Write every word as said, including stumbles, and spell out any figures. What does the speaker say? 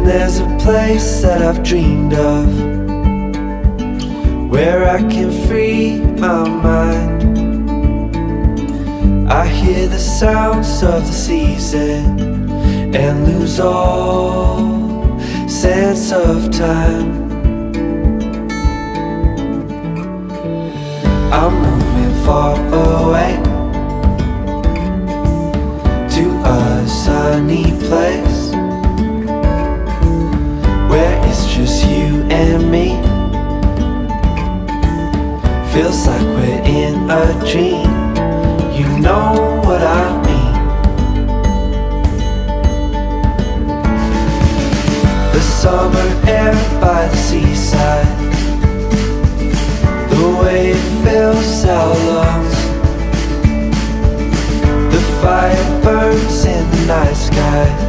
there's a place that I've dreamed of, where I can free my mind. I hear the sounds of the season and lose all sense of time. I'm moving far away to a sunny place where it's just you and me. Feels like we're in a dream. You know what I mean. The summer air by the seaside, the way it fills our lungs, the fire burns in the night sky.